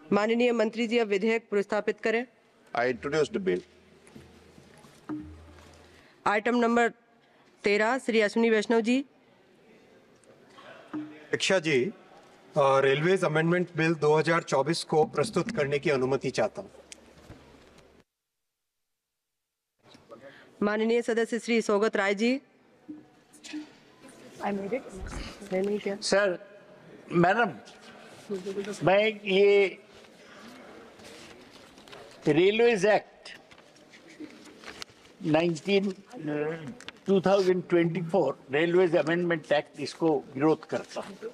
माननीय मंत्री जी अब विधेयक प्रस्तापित करें। I introduced the bill. Item number 13 Shri Ashwini Vaishnaw ji. अध्यक्षा जी, रेलवेज अमेंडमेंट बिल 2024 को प्रस्तुत करने की अनुमति चाहता हूं। माननीय सदस्य श्री सौगत राय जी। सर, मैडम, मैं ये railways act 2024 railways amendment act इसको विरोध करता हूँ।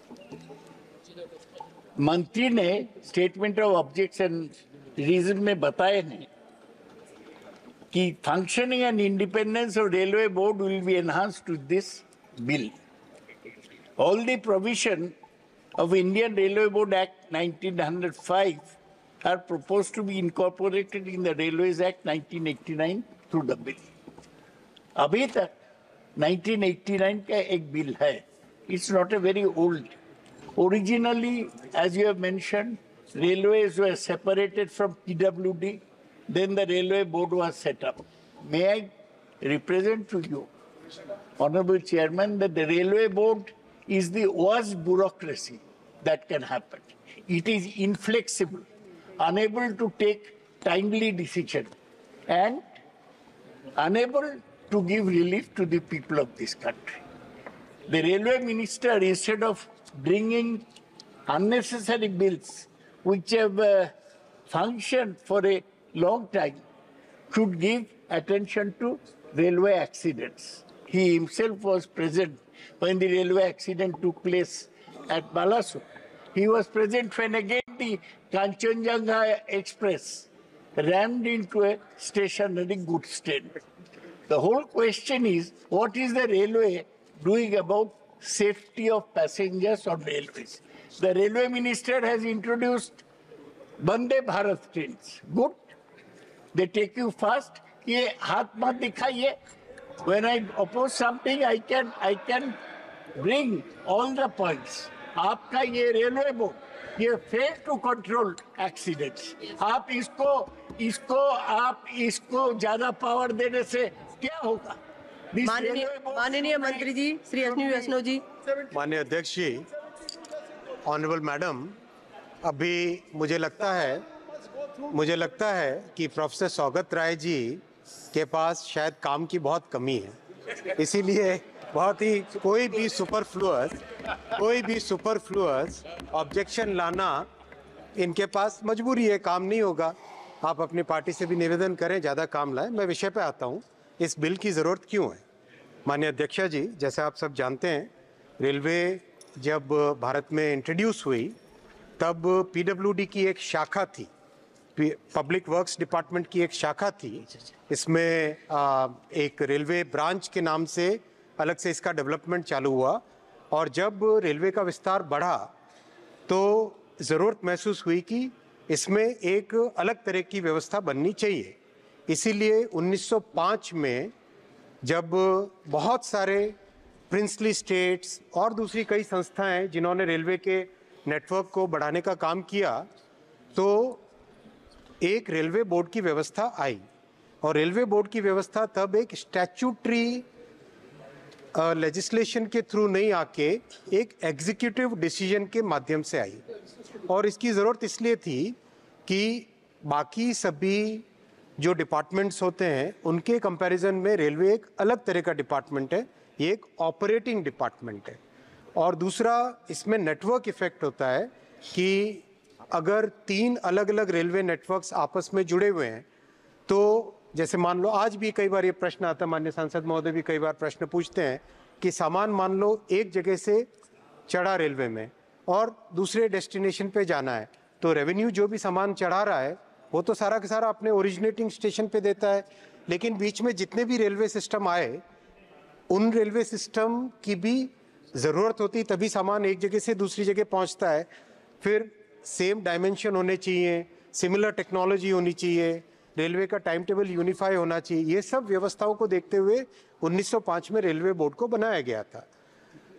मंत्री ने स्टेटमेंट ऑफ ऑब्जेक्शन रीजन में बताए हैं कि functioning and independence of railway board will be enhanced to this bill. All the provision of Indian Railway Board Act 1905 are proposed to be incorporated in the Railways Act 1989 through the bill. अभी तक 1989 का एक bill है. It's not a very old. Originally, as you have mentioned, railways were separated from PWD. Then the Railway Board was set up. May I represent to you, Honorable Chairman, that the Railway Board is the worst bureaucracy that can happen. It is inflexible, unable to take timely decision, and unable to give relief to the people of this country. The railway minister, instead of bringing unnecessary bills which have functioned for a long time, should give attention to railway accidents. He himself was present when the railway accident took place at Balasore. He was present when again the Kanchenjunga Express rammed into a stationary goods train. The whole question is, what is the railway doing about safety of passengers on railways? The railway minister has introduced Vande Bharat trains. Good. They take you fast. ये हाथ मत दिखाइए. When I oppose something, I can bring all the points. आपका ये railway board ये fail to control accidents. आप इसको ज्यादा पावर देने से क्या होगा? माननीय मंत्री जी श्री अश्विनी वैष्णव जी। माननीय अध्यक्ष जी, ऑनरेबल मैडम, अभी मुझे लगता है कि प्रोफेसर सौगत राय जी के पास शायद काम की बहुत कमी है, इसीलिए बहुत ही कोई भी सुपरफ्लुअस ऑब्जेक्शन लाना इनके पास मजबूरी है, काम नहीं होगा. आप अपनी पार्टी से भी निवेदन करें, ज़्यादा काम लाएं. मैं विषय पे आता हूँ, इस बिल की ज़रूरत क्यों है. माननीय अध्यक्षा जी, जैसे आप सब जानते हैं, रेलवे जब भारत में इंट्रोड्यूस हुई तब PWD की एक शाखा थी, पब्लिक वर्क्स डिपार्टमेंट की एक शाखा थी. इसमें एक रेलवे ब्रांच के नाम से अलग से इसका डेवलपमेंट चालू हुआ, और जब रेलवे का विस्तार बढ़ा तो ज़रूरत महसूस हुई कि इसमें एक अलग तरह की व्यवस्था बननी चाहिए. इसीलिए 1905 में जब बहुत सारे प्रिंसली स्टेट्स और दूसरी कई संस्थाएं जिन्होंने रेलवे के नेटवर्क को बढ़ाने का काम किया, तो एक रेलवे बोर्ड की व्यवस्था आई. और रेलवे बोर्ड की व्यवस्था तब एक स्टैट्यूटरी लेजिस्लेशन के थ्रू नहीं आके एक एग्जीक्यूटिव डिसीजन के माध्यम से आई. और इसकी ज़रूरत इसलिए थी कि बाकी सभी जो डिपार्टमेंट्स होते हैं उनके कंपैरिजन में रेलवे एक अलग तरह का डिपार्टमेंट है. ये एक ऑपरेटिंग डिपार्टमेंट है. और दूसरा, इसमें नेटवर्क इफेक्ट होता है कि अगर 3 अलग अलग रेलवे नेटवर्क्स आपस में जुड़े हुए हैं, तो जैसे मान लो, आज भी कई बार ये प्रश्न आता है, माननीय सांसद महोदय भी कई बार प्रश्न पूछते हैं कि सामान मान लो एक जगह से चढ़ा रेलवे में और दूसरे डेस्टिनेशन पे जाना है, तो रेवेन्यू जो भी सामान चढ़ा रहा है वो तो सारा का सारा अपने ओरिजिनेटिंग स्टेशन पे देता है. लेकिन बीच में जितने भी रेलवे सिस्टम आए, उन रेलवे सिस्टम की भी ज़रूरत होती, तभी सामान एक जगह से दूसरी जगह पहुंचता है. फिर सेम डायमेंशन होने चाहिए, सिमिलर टेक्नोलॉजी होनी चाहिए, रेलवे का टाइम टेबल यूनिफाई होना चाहिए. ये सब व्यवस्थाओं को देखते हुए 1905 में रेलवे बोर्ड को बनाया गया था.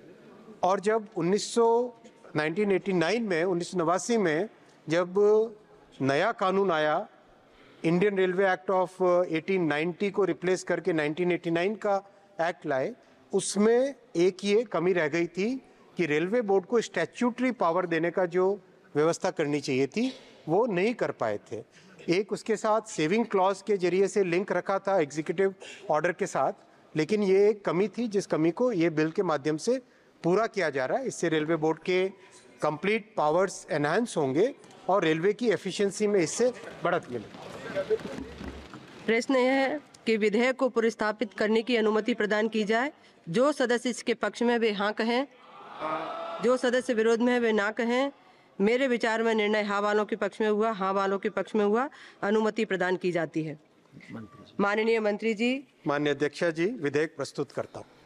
और जब 1989 में 1989 में जब नया कानून आया, इंडियन रेलवे एक्ट ऑफ 1890 को रिप्लेस करके 1989 का एक्ट लाए, उसमें एक ये कमी रह गई थी कि रेलवे बोर्ड को स्टैट्यूटरी पावर देने का जो व्यवस्था करनी चाहिए थी वो नहीं कर पाए थे। एक उसके साथ सेविंग क्लॉज के जरिए से लिंक रखा था एग्जीक्यूटिव ऑर्डर के साथ, लेकिन ये एक कमी थी जिस कमी को ये बिल के माध्यम से पूरा किया जा रहा है। इससे रेलवे बोर्ड के कंप्लीट पावर्स एनहांस होंगे और रेलवे की एफिशिएंसी में इससे बढ़त मिलेगी। प्रश्न यह है कि विधेयक को पुनर्स्थापित करने की अनुमति प्रदान की जाए। जो सदस्य इसके पक्ष में वे हाँ कहें, जो सदस्य विरोध में है वे ना कहें। मेरे विचार में निर्णय हाँ वालों के पक्ष में हुआ, हाँ वालों के पक्ष में हुआ। अनुमति प्रदान की जाती है। माननीय मंत्री जी। माननीय अध्यक्षा जी, विधेयक प्रस्तुत करता हूँ।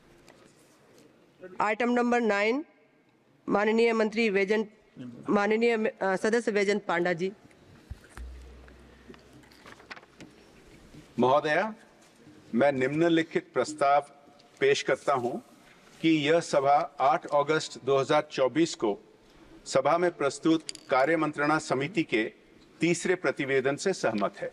आइटम नंबर 9, माननीय मंत्री माननीय सदस्य वैजयंत पांडा जी। महोदया, मैं निम्नलिखित प्रस्ताव पेश करता हूं कि यह सभा 8 अगस्त 2024 को सभा में प्रस्तुत कार्य मंत्रणा समिति के तीसरे प्रतिवेदन से सहमत है।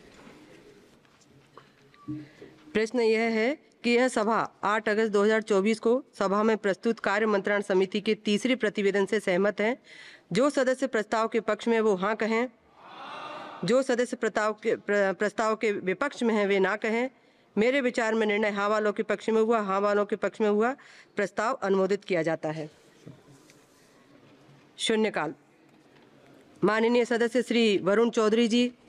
प्रश्न यह है कि यह सभा 8 अगस्त 2024 को सभा में प्रस्तुत कार्य मंत्रणा समिति के तीसरे प्रतिवेदन से सहमत है। जो सदस्य प्रस्ताव के पक्ष में वो हाँ कहें, जो सदस्य प्रस्ताव के विपक्ष में हैं वे ना कहें। मेरे विचार में निर्णय हाँ वालों के पक्ष में हुआ, हाँ वालों के पक्ष में हुआ। प्रस्ताव अनुमोदित किया जाता है। शून्यकाल। माननीय सदस्य श्री वरुण चौधरी जी।